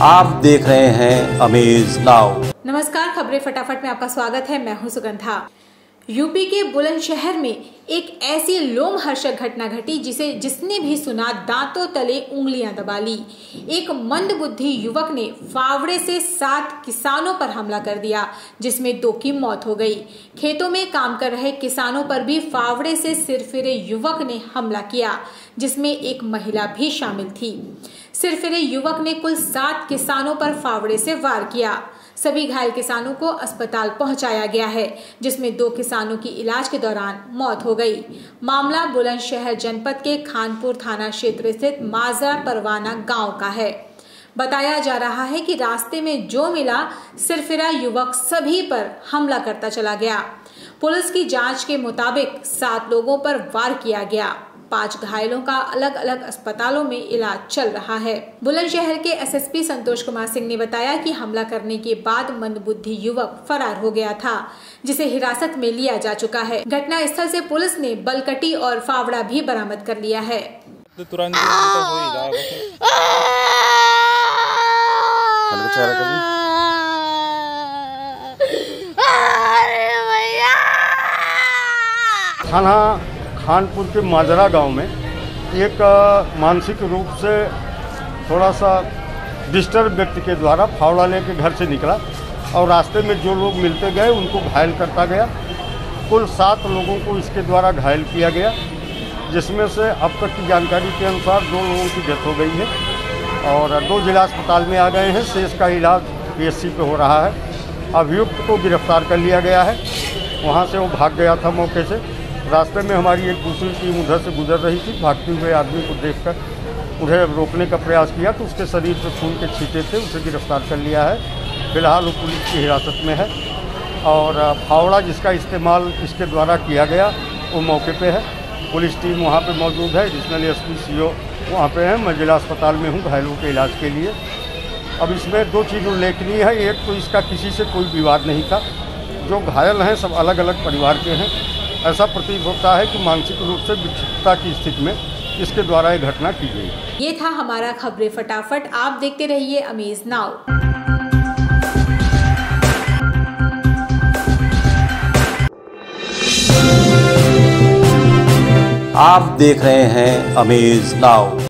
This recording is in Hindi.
आप देख रहे हैं अमेज नाउ। नमस्कार, खबरें फटाफट में आपका स्वागत है। मैं हूं सुगंधा। यूपी के बुलंदशहर में एक ऐसी लोमहर्षक घटना घटी जिसने भी सुना दांतों तले उंगलियां दबा ली। एक मंदबुद्धि युवक ने फावड़े से 7 किसानों पर हमला कर दिया, जिसमें 2 की मौत हो गई। खेतों में काम कर रहे किसानों पर भी फावड़े से सिरफिरे युवक ने हमला किया, जिसमें एक महिला भी शामिल थी। सिरफिरे युवक ने कुल 7 किसानों पर फावड़े से वार किया। सभी घायल किसानों को अस्पताल पहुंचाया गया है, जिसमें 2 किसानों की इलाज के दौरान मौत हो गई। मामला बुलंदशहर जनपद के खानपुर थाना क्षेत्र स्थित माजरा परवाना गांव का है। बताया जा रहा है कि रास्ते में जो मिला सिरफिरा युवक सभी पर हमला करता चला गया। पुलिस की जांच के मुताबिक 7 लोगों पर वार किया गया। 5 घायलों का अलग अलग अस्पतालों में इलाज चल रहा है। बुलंदशहर के एसएसपी संतोष कुमार सिंह ने बताया कि हमला करने के बाद मंदबुद्धि युवक फरार हो गया था, जिसे हिरासत में लिया जा चुका है। घटना स्थल से पुलिस ने बलकटी और फावड़ा भी बरामद कर लिया है। तुरंत थाना खानपुर के माजरा गांव में एक मानसिक रूप से थोड़ा सा डिस्टर्ब व्यक्ति के द्वारा फावड़ा लेके घर से निकला और रास्ते में जो लोग मिलते गए उनको घायल करता गया। कुल 7 लोगों को इसके द्वारा घायल किया गया, जिसमें से अब तक की जानकारी के अनुसार 2 लोगों की डेथ हो गई है और 2 जिला अस्पताल में आ गए हैं। शेष का इलाज पीएचसी पे हो रहा है। अभियुक्त को गिरफ्तार कर लिया गया है। वहाँ से वो भाग गया था मौके से। रास्ते में हमारी एक दूसरी टीम उधर से गुजर रही थी। भागते हुए आदमी को देखकर उन्हें रोकने का प्रयास किया तो उसके शरीर से खून के छींटे थे। उसे गिरफ्तार कर लिया है। फिलहाल वो पुलिस की हिरासत में है और फावड़ा जिसका इस्तेमाल इसके द्वारा किया गया वो मौके पे है। पुलिस टीम वहाँ पे मौजूद है। एडिशनल एसपी सीओ वहाँ पे हैं। मैं जिला अस्पताल में हूँ घायलों के इलाज के लिए। अब इसमें 2 चीज़ उल्लेखनीय है। एक तो इसका किसी से कोई विवाद नहीं था। जो घायल हैं सब अलग अलग परिवार के हैं। ऐसा प्रतीत होता है कि मानसिक रूप से विक्षिप्तता की स्थिति में इसके द्वारा ये घटना की गई। ये था हमारा खबरें फटाफट। आप देखते रहिए अमेज नाउ। आप देख रहे हैं अमेज नाउ।